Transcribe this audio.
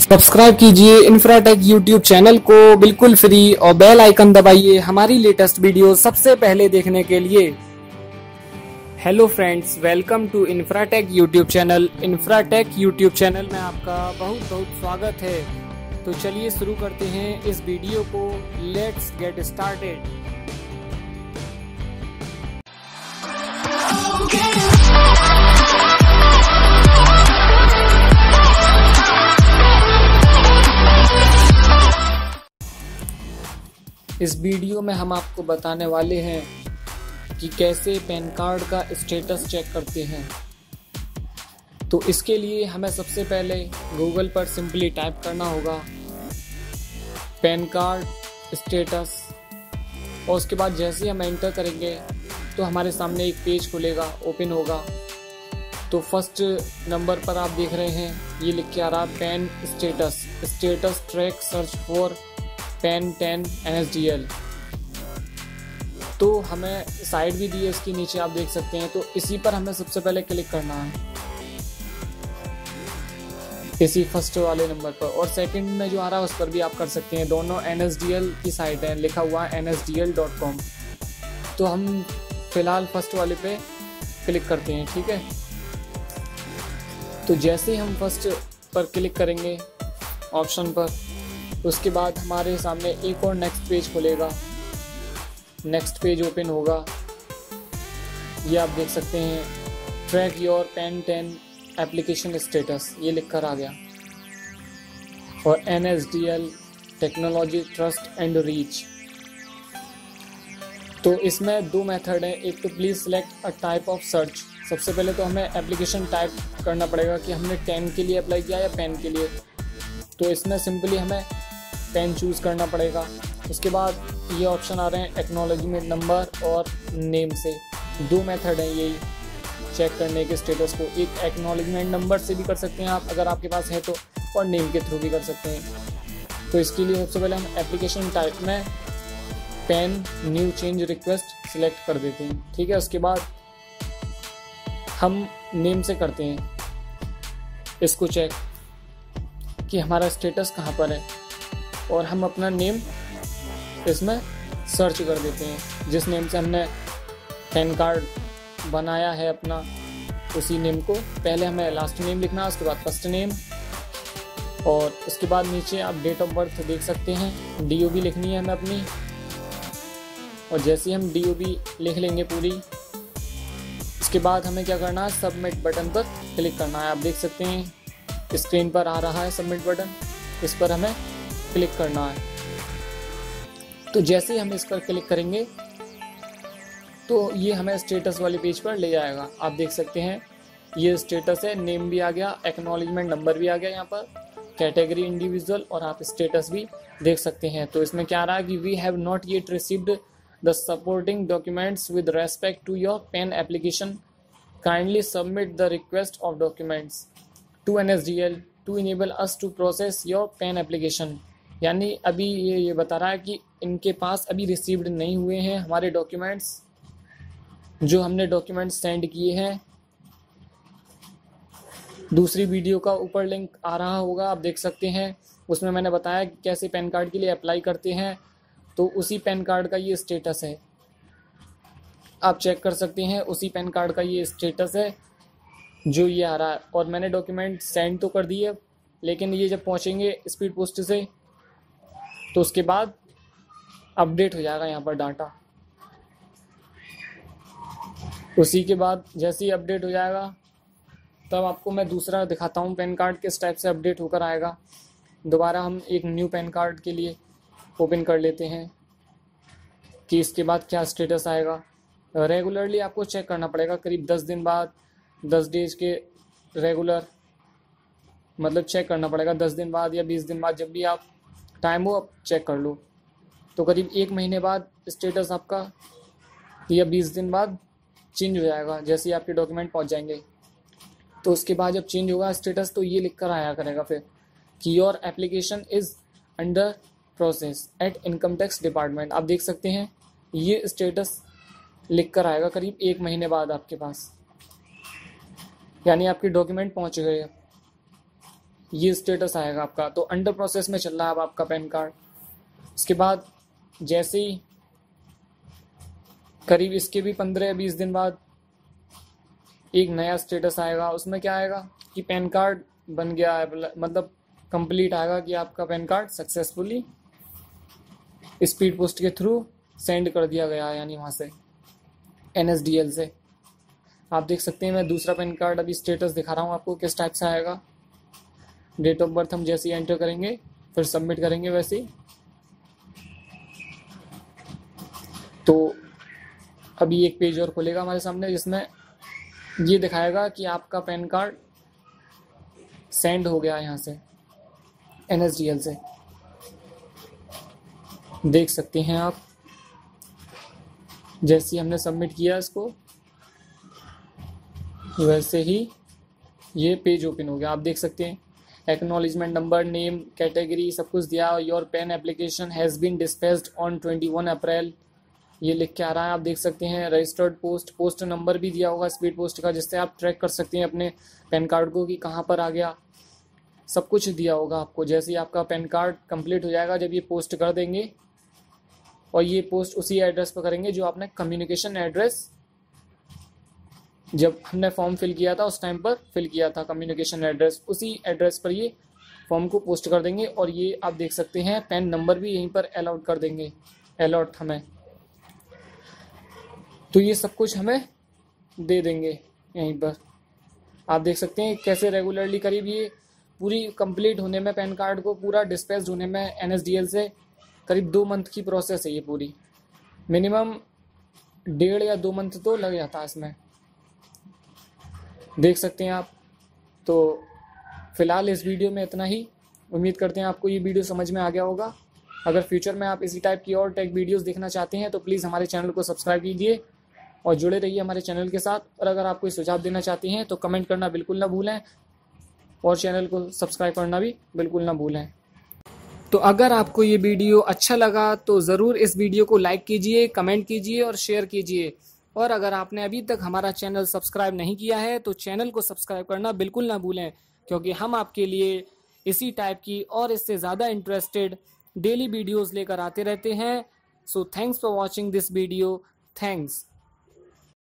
Subscribe कीजिए Infratech YouTube channel को बिल्कुल फ्री और बेल आइकन दबाइए हमारी लेटेस्ट वीडियो सबसे पहले देखने के लिए। Hello friends, welcome to Infratech YouTube channel. Infratech YouTube channel में आपका बहुत बहुत स्वागत है। तो चलिए शुरू करते हैं इस वीडियो को। Let's get started. इस वीडियो में हम आपको बताने वाले हैं कि कैसे पैन कार्ड का स्टेटस चेक करते हैं। तो इसके लिए हमें सबसे पहले गूगल पर सिंपली टाइप करना होगा पैन कार्ड स्टेटस, और उसके बाद जैसे ही हम एंटर करेंगे तो हमारे सामने एक पेज खुलेगा, ओपन होगा। तो फर्स्ट नंबर पर आप देख रहे हैं ये लिख के आ रहा है PAN status track search for PAN 10 NSDL। तो हमें साइड भी दी है इसके नीचे, आप देख सकते हैं। तो इसी पर हमें सबसे पहले क्लिक करना है, इसी फर्स्ट वाले नंबर पर। और सेकंड में जो आ रहा है उस पर भी आप कर सकते हैं। दोनों NSDL की साइट है, लिखा हुआ है nsdl.com। तो हम फिलहाल फर्स्ट वाले पे क्लिक करते हैं, ठीक है। तो जैसे ही हम फर्स्ट पर क्लिक करेंगे ऑप्शन पर, उसके बाद हमारे सामने एक और नेक्स्ट पेज खुलेगा, नेक्स्ट पेज ओपन होगा। ये आप देख सकते हैं track your PAN 10 application status, ये लिख कर आ गया। और NSDL technology trust and reach. तो इसमें दो मेथड है। एक तो please select a type of search. सबसे पहले तो हमें एप्लीकेशन टाइप करना पड़ेगा कि हमने 10 के लिए अप्लाई किया या पैन के लिए। तो इसमें सिंपली हमें पेन चूज़ करना पड़ेगा। उसके बाद ये ऑप्शन आ रहे हैं एक्नॉलेजमेंट नंबर और नेम से। दो मेथड हैं यही चेक करने के स्टेटस को। एक एक्नॉलेजमेंट नंबर से भी कर सकते हैं आप अगर आपके पास है तो, और नेम के थ्रू भी कर सकते हैं। तो इसके लिए सबसे पहले हम एप्लीकेशन टाइप में PAN new change request select कर देते हैं, ठीक है। उसके बाद हम नेम से करते हैं इसको चेक कि हमारा स्टेटस कहाँ पर है, और हम अपना नेम इसमें सर्च कर देते हैं। जिस नेम से हमने पैन कार्ड बनाया है अपना, उसी नेम को पहले हमें लास्ट नेम लिखना है, उसके बाद फर्स्ट नेम, और उसके बाद नीचे आप डेट ऑफ बर्थ देख सकते हैं। DOB लिखनी है हमें अपनी, और जैसे ही हम DOB लिख लेंगे पूरी, उसके बाद हमें क्या करना है, सबमिट बटन पर क्लिक करना है। आप देख सकते हैं स्क्रीन पर आ रहा है सबमिट बटन, इस पर हमें क्लिक करना है। तो जैसे ही हम इस पर क्लिक करेंगे तो ये हमें स्टेटस वाले पेज पर ले जाएगा। आप देख सकते हैं ये स्टेटस है, नेम भी आ गया, एक्नॉलेजमेंट नंबर भी आ गया यहाँ पर, कैटेगरी इंडिविजुअल, और आप स्टेटस भी देख सकते हैं। तो इसमें क्या आ रहा है कि we have not yet received the supporting documents with respect to your PAN application, kindly submit the request of documents to NSDL to enable us to process your PAN application. यानी अभी ये बता रहा है कि इनके पास अभी रिसीव्ड नहीं हुए हैं हमारे डॉक्यूमेंट्स, जो हमने डॉक्यूमेंट्स सेंड किए हैं। दूसरी वीडियो का ऊपर लिंक आ रहा होगा, आप देख सकते हैं। उसमें मैंने बताया कि कैसे पैन कार्ड के लिए अप्लाई करते हैं। तो उसी पैन कार्ड का ये स्टेटस है, आप चेक कर सकते हैं। उसी पैन कार्ड का ये स्टेटस है जो ये आ रहा है। और मैंने डॉक्यूमेंट सेंड तो कर दिए, लेकिन ये जब पहुंचेंगे स्पीड पोस्ट से तो उसके बाद अपडेट हो जाएगा यहाँ पर डाटा। उसी के बाद जैसे ही अपडेट हो जाएगा तब आपको मैं दूसरा दिखाता हूँ पैन कार्ड किस टाइप से अपडेट होकर आएगा। दोबारा हम एक न्यू पैन कार्ड के लिए ओपन कर लेते हैं कि इसके बाद क्या स्टेटस आएगा। रेगुलरली आपको चेक करना पड़ेगा, करीब 10 दिन बाद, 10 डेज के रेगुलर, मतलब चेक करना पड़ेगा 10 दिन बाद या 20 दिन बाद, जब भी आप टाइम हो आप चेक कर लो। तो करीब 1 महीने बाद स्टेटस आपका या 20 दिन बाद चेंज हो जाएगा, जैसे ही आपके डॉक्यूमेंट पहुंच जाएंगे। तो उसके बाद जब चेंज होगा स्टेटस तो ये लिख कर आया करेगा फिर कि your application is under process at income tax department. आप देख सकते हैं ये स्टेटस लिख कर आएगा करीब 1 महीने बाद आपके पास, यानी आपके डॉक्यूमेंट पहुंच गए। ये स्टेटस आएगा आपका। तो अंडर प्रोसेस में चल रहा है अब आपका पैन कार्ड। इसके बाद जैसे ही करीब इसके भी 15 या 20 दिन बाद एक नया स्टेटस आएगा। उसमें क्या आएगा कि पैन कार्ड बन गया है, मतलब कंप्लीट आएगा कि आपका PAN card successfully speed post के थ्रू सेंड कर दिया गया है, यानी वहाँ से NSDL से। आप देख सकते हैं मैं दूसरा पैन कार्ड अभी स्टेटस दिखा रहा हूँ आपको किस टाइप से आएगा। डेट ऑफ बर्थ हम जैसे ही एंटर करेंगे फिर सबमिट करेंगे वैसे ही। तो अभी एक पेज और खुलेगा हमारे सामने जिसमें ये दिखाएगा कि आपका पैन कार्ड सेंड हो गया है यहाँ से NSDL से। देख सकते हैं आप जैसे ही हमने सबमिट किया इसको वैसे ही ये पेज ओपन हो गया। आप देख सकते हैं एक्नॉलेजमेंट नंबर, नेम, कैटेगरी सब कुछ दिया। Your PAN application has been dispatched on 21 April ये लिख के आ रहा है। आप देख सकते हैं रजिस्टर्ड पोस्ट नंबर भी दिया होगा स्पीड पोस्ट का, जिससे आप ट्रैक कर सकते हैं अपने पैन कार्ड को कि कहाँ पर आ गया। सब कुछ दिया होगा आपको। जैसे ही आपका पैन कार्ड कंप्लीट हो जाएगा, जब ये पोस्ट कर देंगे, और ये पोस्ट उसी एड्रेस पर करेंगे जो आपने कम्युनिकेशन एड्रेस जब हमने फॉर्म फिल किया था उस टाइम पर फिल किया था, कम्युनिकेशन एड्रेस, उसी एड्रेस पर ये फॉर्म को पोस्ट कर देंगे। और ये आप देख सकते हैं पैन नंबर भी यहीं पर अलॉट कर देंगे, अलॉट हमें। तो ये सब कुछ हमें दे देंगे यहीं पर। आप देख सकते हैं कैसे रेगुलरली करीब ये पूरी कंप्लीट होने में, पैन कार्ड को पूरा डिस्पैच होने में NSDL से करीब 2 मंथ की प्रोसेस है ये पूरी। मिनिमम 1.5 या 2 मंथ तो लग जाता है इसमें, देख सकते हैं आप। तो फिलहाल इस वीडियो में इतना ही। उम्मीद करते हैं आपको ये वीडियो समझ में आ गया होगा। अगर फ्यूचर में आप इसी टाइप की और टेक वीडियोस देखना चाहते हैं तो प्लीज़ हमारे चैनल को सब्सक्राइब कीजिए और जुड़े रहिए हमारे चैनल के साथ। और अगर आप कोई सुझाव देना चाहते हैं तो कमेंट करना बिल्कुल ना भूलें और चैनल को सब्सक्राइब करना भी बिल्कुल ना भूलें। तो अगर आपको ये वीडियो अच्छा लगा तो ज़रूर इस वीडियो को लाइक कीजिए, कमेंट कीजिए और शेयर कीजिए। और अगर आपने अभी तक हमारा चैनल सब्सक्राइब नहीं किया है तो चैनल को सब्सक्राइब करना बिल्कुल ना भूलें, क्योंकि हम आपके लिए इसी टाइप की और इससे ज़्यादा इंटरेस्टेड डेली वीडियोस लेकर आते रहते हैं। So thanks for watching this video. Thanks.